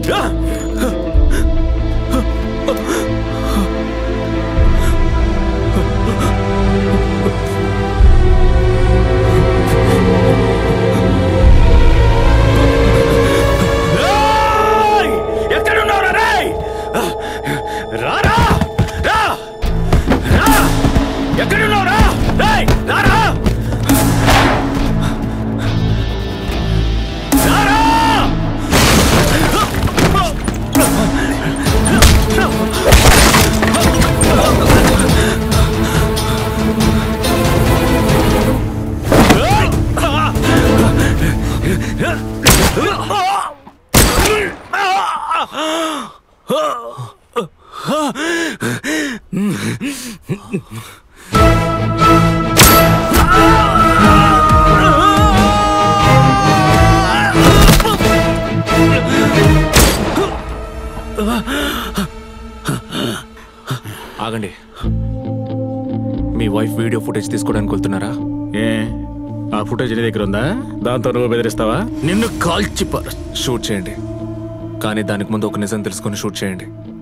ఆగండి. మీ wife video footage తీసుకోవడానికి వెళ్తున్నారా? ఆ ఫుటేజ్ నీ దగ్గర ఉందా? దాంతో నువ్వు బెదిరిస్తావా? నిన్ను కాల్చి షూట్ చేయండి, కానీ దానికి ముందు ఒక నిజం తెలుసుకొని షూట్ చేయండి.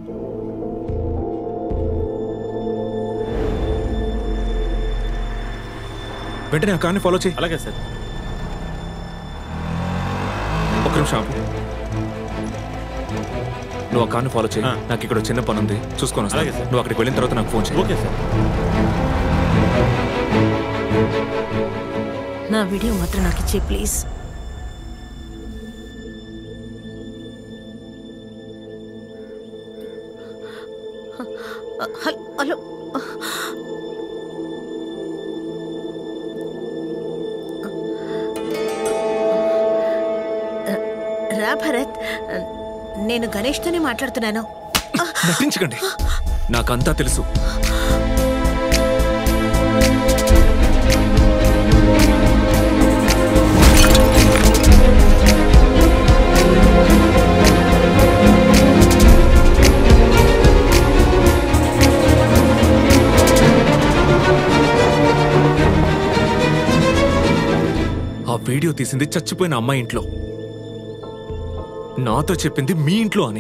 వెంటనే ఆ కార్ని ఫాలో చేయి. అలాగే సార్. ఒక నిమిషం ఆపు. నువ్వు ఆ కార్ని ఫాలో చేయి. నాకు ఇక్కడ చిన్న పని ఉంది, చూసుకొని వస్తా. నువ్వు అక్కడికి వెళ్ళిన తర్వాత నాకు ఫోన్ చేయి. Okay sir. నా వీడియో మాత్రం నాకు ఇచ్చే ప్లీజ్. హలో, రా భరత్, నేను గణేష్తోనే మాట్లాడుతున్నాను. నటించకండి, నాకంతా తెలుసు. ఆ వీడియో తీసింది చచ్చిపోయిన అమ్మాయి ఇంట్లో, నాతో చెప్పింది మీ ఇంట్లో అని.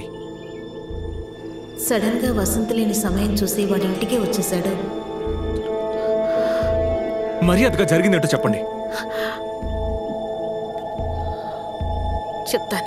సడన్ గా వసంత లేని సమయం చూసి వాడి ఇంటికే వచ్చేసాడు. మర్యాదగా జరిగిందంటూ చెప్పండి. చెప్తాను.